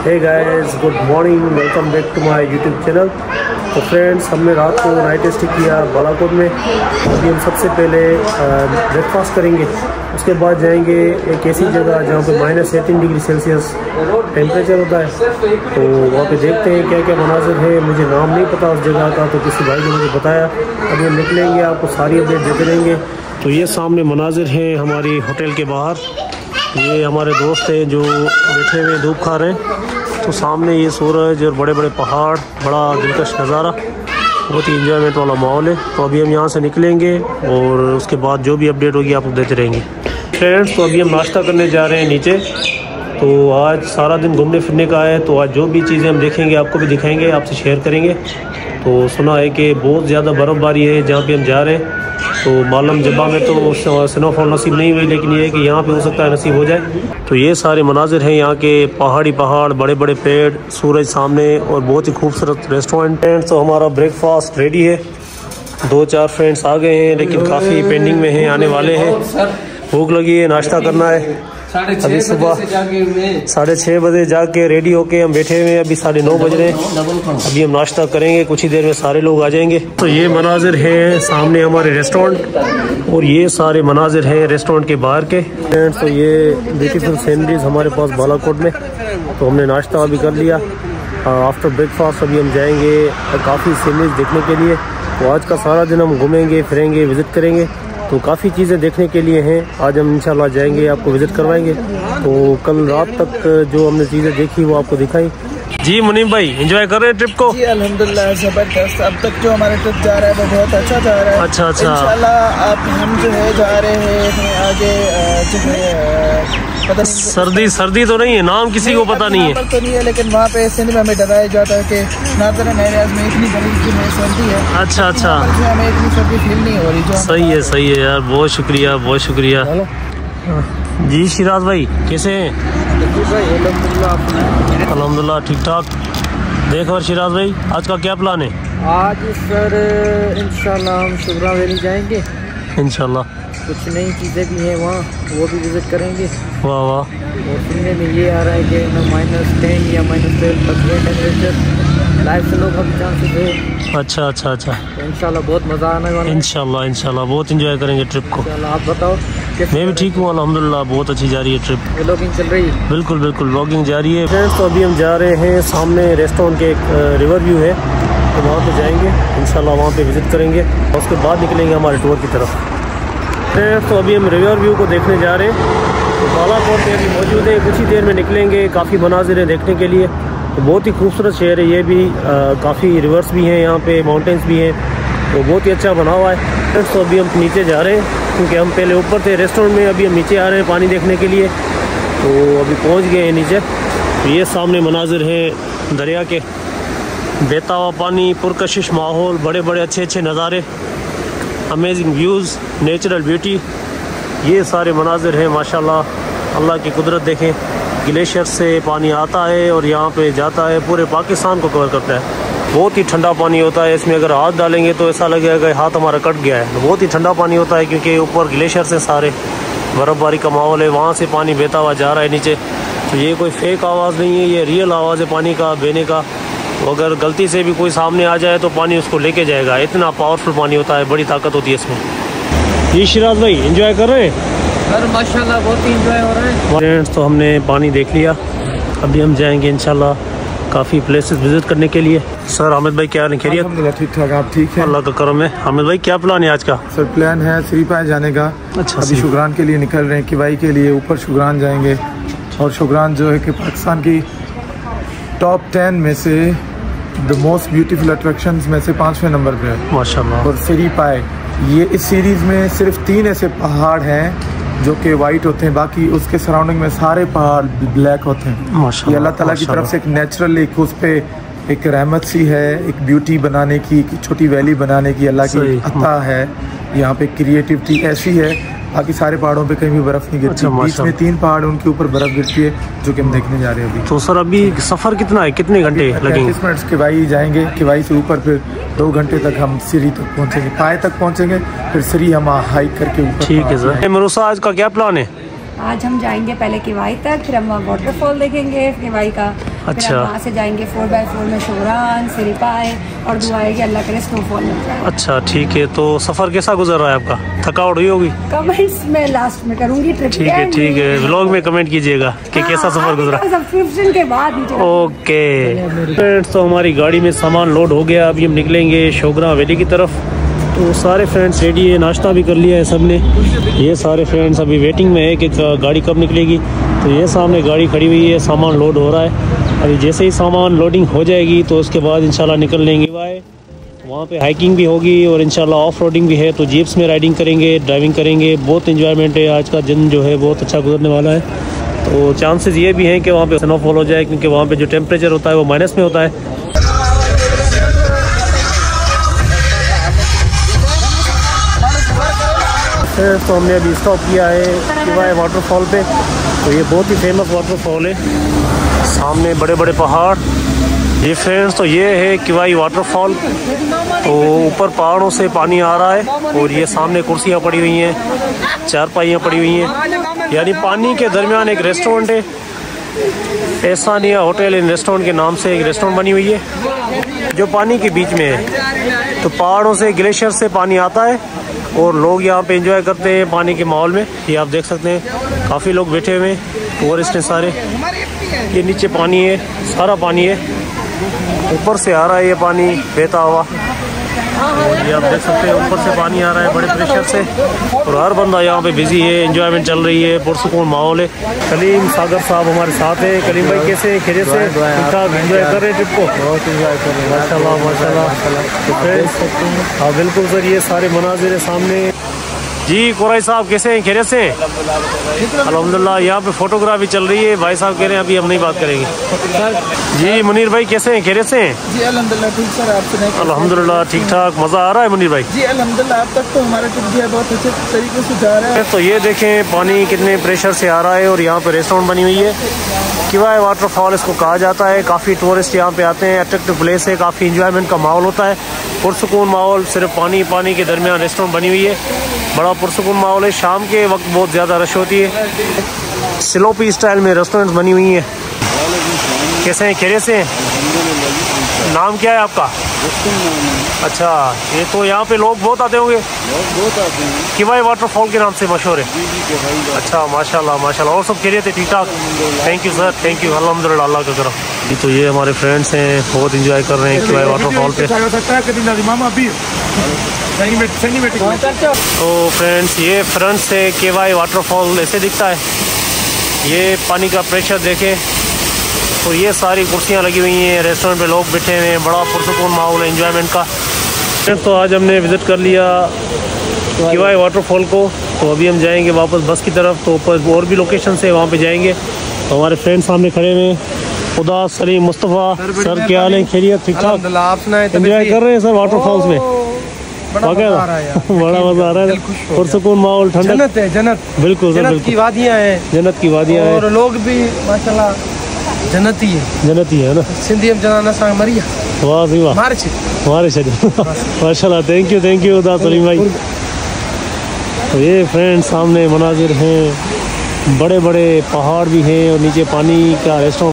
Hey guys, good morning, welcome back to my YouTube channel. तो friends, हमने रात को नाइट स्टे किया बालाकोट में। अभी हम सबसे पहले ब्रेकफास्ट करेंगे, उसके बाद जाएंगे एक ऐसी जगह जहाँ पे -18 डिग्री सेल्सियस टेम्परेचर होता है। तो वहाँ पे देखते हैं क्या क्या मनाजिर है। मुझे नाम नहीं पता उस जगह का, तो किसी भाई ने मुझे बताया। अभी हम निकलेंगे, आपको सारी अपडेट देते रहेंगे। तो ये सामने मनाजिर हैं हमारी होटल के बाहर। ये हमारे दोस्त हैं जो बैठे हुए धूप खा रहे हैं। तो सामने ये सूरज और बड़े बड़े पहाड़, बड़ा दिलकश नज़ारा, बहुत ही इंजॉयमेंट वाला माहौल है। तो अभी हम यहाँ से निकलेंगे और उसके बाद जो भी अपडेट होगी आपको देते रहेंगे। फ्रेंड्स, तो अभी हम नाश्ता करने जा रहे हैं नीचे। तो आज सारा दिन घूमने फिरने का है, तो आज जो भी चीज़ें हम देखेंगे आपको भी दिखाएंगे, आपसे शेयर करेंगे। तो सुना है कि बहुत ज़्यादा बर्फ़बारी है जहाँ पे हम जा रहे हैं। तो मालम जब्बा में तो स्नोफॉल नसीब नहीं हुई, लेकिन ये है कि यहाँ पे हो सकता है नसीब हो जाए। तो ये सारे मनाजिर हैं यहाँ के, पहाड़ी पहाड़, बड़े बड़े पेड़, सूरज सामने और बहुत ही खूबसूरत रेस्टोरेंट है। तो हमारा ब्रेकफास्ट रेडी है। 2-4 फ्रेंड्स आ गए हैं, लेकिन काफ़ी पेंडिंग में हैं, आने वाले हैं। भूख लगी है, नाश्ता करना है। अभी सुबह 6:30 बजे जाके रेडी होके हम बैठे हुए हैं। अभी 9:30 बज रहे हैं। अभी हम नाश्ता करेंगे, कुछ ही देर में सारे लोग आ जाएंगे। तो ये मनाजिर हैं सामने हमारे रेस्टोरेंट, और ये सारे मनाजिर हैं रेस्टोरेंट के बाहर के। तो ये ब्यूटीफुल सीनरीज हमारे पास बालाकोट में। तो हमने नाश्ता अभी कर लिया। आफ्टर ब्रेकफास्ट अभी हम जाएंगे काफ़ी सीनरीज देखने के लिए। तो आज का सारा दिन हम घूमेंगे फिरेंगे, विज़िट करेंगे। तो काफ़ी चीज़ें देखने के लिए हैं। आज हम इंशाल्लाह जाएंगे, आपको विज़िट करवाएंगे। तो कल रात तक जो हमने चीज़ें देखी वो आपको दिखाई। जी मुनीम भाई, एंजॉय कर रहे हैं ट्रिप को? जी अल्हम्दुलिल्लाह, ज़बरदस्त। अब तक जो हमारा ट्रिप जा रहा है वो बहुत अच्छा जा रहा है। अच्छा। इंशाल्लाह अब हम जो है जा रहे हैं आगे जो है सर्दी तो नहीं है, नाम किसी को पता नहीं है तो नहीं है, लेकिन वहाँ पे सिनेमा में डराया जाता है कि नाज़र नैराज में इतनी बड़ी सर्दी है। अच्छा। हमें इतनी सर्दी फील नहीं हो रही। जो सही है यार, बहुत शुक्रिया, बहुत शुक्रिया। जी शिराज भाई, कैसे हैं? अल्हम्दुलिल्लाह ठीक ठाक। देखो शिराज भाई, आज का क्या प्लान है? आज सर इंशाल्लाह हम शुगरा वैली जाएंगे इंशाल्लाह। कुछ नई चीज़ें भी हैं वहाँ, वो भी विज़िट करेंगे। वाह। और सुनने में ये आ रहा है कि -10 या -12 तक टेम्परेचर, लाइव स्नो का भी चांसेस है। अच्छा। तो इंशाल्लाह बहुत मज़ा आने वाला है। इंशाल्लाह बहुत एंजॉय करेंगे ट्रिप को। आप बताओ? मैं भी ठीक हूँ अल्हम्दुलिल्लाह, बहुत अच्छी जा रही है ट्रिप। व्लॉगिंग चल रही है? बिल्कुल व्लॉगिंग जारी है। फ्रेंड्स, तो अभी हम जा रहे हैं, सामने रेस्टोरेंट के एक रिवर व्यू है, तो वहाँ पे जाएंगे इंशाल्लाह, वहाँ पे विज़िट करेंगे और उसके बाद निकलेंगे हमारे टूर की तरफ। फ्रेंड्स, तो अभी हम रिवर व्यू को देखने जा रहे हैं। तो बालाकोट में अभी मौजूद है, कुछ ही देर में निकलेंगे। काफ़ी मनाजिर हैं देखने के लिए। तो बहुत ही खूबसूरत शहर है ये भी। काफ़ी रिवर्स भी हैं यहाँ पे, माउंटेन्स भी हैं, तो बहुत ही अच्छा बना हुआ है। फ्रेंड्स, तो अभी हम नीचे जा रहे हैं क्योंकि हम पहले ऊपर थे रेस्टोरेंट में, अभी हम नीचे आ रहे हैं पानी देखने के लिए। तो अभी पहुँच गए हैं नीचे। तो ये सामने मनाजिर हैं दरिया के, बहता हुआ पानी, पुरकशिश माहौल, बड़े बड़े अच्छे नज़ारे, अमेजिंग व्यूज़, नेचुरल ब्यूटी। ये सारे मनाजिर हैं माशाल्लाह। अल्लाह की कुदरत देखें, ग्लेशियर से पानी आता है और यहाँ पे जाता है, पूरे पाकिस्तान को कवर करता है। बहुत ही ठंडा पानी होता है, इसमें अगर हाथ डालेंगे तो ऐसा लगेगा कि हाथ हमारा कट गया है। बहुत ही ठंडा पानी होता है क्योंकि ऊपर ग्लेशियर से सारे बर्फ़बारी का माहौल है, वहाँ से पानी बहता हुआ जा रहा है नीचे। तो ये कोई फेक आवाज़ नहीं है, ये रियल आवाज़ है पानी का बहने का। अगर गलती से भी कोई सामने आ जाए तो पानी उसको लेके जाएगा, इतना पावरफुल पानी होता है, बड़ी ताकत होती है इसमें। ये शिराज भाई एंजॉय कर रहे हैं? सर माशाल्लाह बहुत ही एंजॉय हो रहा है। फ्रेंड्स, तो हमने पानी देख लिया, अभी हम जाएंगे इंशाल्लाह काफ़ी प्लेसेस विजिट करने के लिए। सर हामिद भाई, क्या है खैरियत? ठीक ठाक, आप ठीक है? अल्लाह का करम है। हामिद भाई, क्या प्लान है आज का? सर प्लान है श्रीपाय जाने का। अच्छा, अभी शुगरान के लिए निकल रहे हैं, किवाई के लिए ऊपर शुगरान जाएंगे। और शुगरान जो है कि पाकिस्तान की टॉप 10 में से द मोस्ट ब्यूटीफुल अट्रैक्शंस में से 5वें नंबर पे है माशाल्लाह। और श्रीपाय, ये इस सीरीज़ में सिर्फ 3 ऐसे पहाड़ हैं जो कि वाइट होते हैं, बाकी उसके सराउंडिंग में सारे पहाड़ ब्लैक होते हैं। ये अल्लाह ताला की तरफ से एक नेचुरल, एक उस पे एक रहमत सी है, एक ब्यूटी बनाने की, एक छोटी वैली बनाने की अल्लाह की अता है। यहाँ पे क्रिएटिविटी ऐसी है, बाकी सारे पहाड़ों पे कहीं भी बर्फ नहीं गिरती। बीच में 3 पहाड़ उनके ऊपर बर्फ गिरती है, जो कि हम देखने जा रहे हैं अभी। तो सर अभी सफ़र कितना है, कितने घंटे लगेंगे? 35 मिनट किवाई जाएंगे, किवाई से ऊपर फिर 2 घंटे तक हम सिरी तक पहुँचेंगे, पाए तक पहुँचेंगे, फिर सिरी हम हाइक करके ऊपर। ठीक है सर। मरूसा, आज का क्या प्लान है? आज हम जाएंगे पहले किवाई तक, फिर हम वाटरफॉल देखेंगे किवाई का, अच्छा, वहाँ से जाएंगे 4x4 में शोरान सिरिपाए और दुआ है कि अल्लाह करे स्नोफॉल मिल जाए। अच्छा ठीक है, तो सफ़र कैसा गुजर रहा है आपका? थकावट हुई होगी? कमेंट्स में लास्ट में करूँगी। ठीक है, व्लॉग में कमेंट कीजिएगा कि कैसा सफ़र गुजरा। सब्सक्रिप्शन के बाद ओके फ्रेंड्स, तो हमारी गाड़ी में सामान लोड हो गया। अभी हम निकलेंगे शोगरा वैली की तरफ। तो सारे फ्रेंड्स रेडी है, नाश्ता भी कर लिया है सब ने। ये सारे फ्रेंड्स अभी वेटिंग में है कि गाड़ी कब निकलेगी। तो ये सामने गाड़ी खड़ी हुई है, सामान लोड हो रहा है। अभी जैसे ही सामान लोडिंग हो जाएगी तो उसके बाद इंशाल्लाह निकल लेंगे। वहाँ पे हाइकिंग भी होगी और इंशाल्लाह ऑफ रोडिंग भी है। तो जीप्स में राइडिंग करेंगे, ड्राइविंग करेंगे। बहुत इंजॉयमेंट है, आज का दिन जो है बहुत अच्छा गुजरने वाला है। तो चांसेस ये भी हैं कि वहाँ पे स्नोफॉल हो जाए, क्योंकि वहाँ पे जो टेम्परेचर होता है वो माइनस में होता है। तो हमने अभी स्टॉप किया है किवाई वाटरफॉल पे। तो ये बहुत ही फेमस वाटरफॉल है, सामने बड़े बड़े पहाड़। ये फ्रेंड्स, तो ये है किवाई वाटरफॉल। तो ऊपर पहाड़ों से पानी आ रहा है और ये सामने कुर्सियाँ पड़ी हुई हैं, चारपाइयाँ पड़ी हुई हैं। यानी पानी के दरमियान एक रेस्टोरेंट है, एहसानिया होटल एंड रेस्टोरेंट के नाम से एक रेस्टोरेंट बनी हुई है जो पानी के बीच में है। तो पहाड़ों से, ग्लेशियर से पानी आता है और लोग यहाँ पे एंजॉय करते हैं पानी के माहौल में। ये आप देख सकते हैं, काफ़ी लोग बैठे हुए हैं, टूरिस्ट हैं सारे। ये नीचे पानी है, सारा पानी है, ऊपर से आ रहा है ये पानी बहता हुआ। और ये आप देख सकते हैं ऊपर से पानी आ रहा है बड़े प्रेशर से। और हर बंदा यहाँ पे बिजी है, एंजॉयमेंट चल रही है, पुरसुकून माहौल है। कलीम सागर साहब हमारे साथ है। कलीम भाई कैसे हैं? खैरियत से? ठीक ठाक एंजॉय कर रहे हैं ट्रिप को? बहुत एंजॉय कर रहे हैं माशाल्लाह माशाल्लाह। हाँ बिल्कुल सर, ये सारे मनाजिर है सामने। जी कुरैश साहब कैसे हैं? खैरियत से? अल्हम्दुलिल्लाह। यहाँ पे फोटोग्राफी चल रही है, भाई साहब कह रहे हैं अभी हम नहीं बात करेंगे। जी मुनीर भाई कैसे हैं? खैरियत से? जी अल्हम्दुलिल्लाह ठीक सर, आपसे? अल्हम्दुलिल्लाह ठीक ठाक। मज़ा आ रहा है मुनीर भाई? जी अल्हम्दुलिल्लाह, अब तक तो हमारा ट्रिप जो है बहुत अच्छे तरीके से जा रहा है। तो ये देखें पानी कितने प्रेशर से आ रहा है और यहाँ पे रेस्टोरेंट बनी हुई है। किवाई वाटरफॉल इसको कहा जाता है। काफ़ी टूरिस्ट यहाँ पे आते हैं, अट्रैक्टिव प्लेस है, काफ़ी इंजॉयमेंट का माहौल होता है, पुरसुकून माहौल। सिर्फ पानी के दरमियान रेस्टोरेंट बनी हुई है, बड़ा पुरसुकून माहौल है। शाम के वक्त बहुत ज़्यादा रश होती है। स्लोपी स्टाइल में रेस्टोरेंट बनी हुई है। कैसे हैं? खैरियत से? नाम क्या है आपका? अच्छा, ये तो यहाँ पे लोग बहुत आते होंगे? बहुत आते हैं, किवाई वाटरफॉल के नाम से मशहूर है। अच्छा माशाल्लाह माशाल्लाह। और सब खैरियत है? ठीक ठाक। Thank you sir, thank you. अल्हम्दुलिल्लाह, अल्लाह का करम। तो ये हमारे फ्रेंड्स हैं, बहुत इंजॉय कर रहे हैं किवाई वाटरफॉल पे। तो फ्रेंड्स, ये फ्रंट से किवाई वाटरफॉल ऐसे दिखता है। ये पानी का प्रेशर देखें। तो ये सारी कुर्सियाँ लगी हुई हैं, रेस्टोरेंट पे लोग बैठे हुए हैं, बड़ा पुरसुकून माहौल है एंजॉयमेंट का। तो आज हमने विज़िट कर लिया किवाई वाटरफॉल को। तो अभी हम जाएंगे वापस बस की तरफ। तो ऊपर और भी लोकेशन है, वहाँ पे जाएंगे। तो हमारे फ्रेंड सामने खड़े हुए, खुदा सलीम मुस्तफ़ा सर, क्या हाल है? खैरियत? ठीक ठाक। एंजॉय कर रहे हैं सर वाटरफॉल्स में? बड़ा मज़ा आ रहा है, पुरसुकून माहौल, ठंडक है, जन्नत। बिल्कुल सर, जन्नत की वादियाँ हैं, जन्नत की वादियाँ हैं, और लोग भी माशाल्लाह जन्नती है ना। सिंधी हम जनाना सांग मरिया। वाह जी वाह, माशाल्लाह। थैंक यू उदा सलीम भाई। तो ये फ्रेंड्स सामने मनाजिर हैं, बड़े बड़े पहाड़ भी हैं और नीचे पानी का रेस्टोरेंट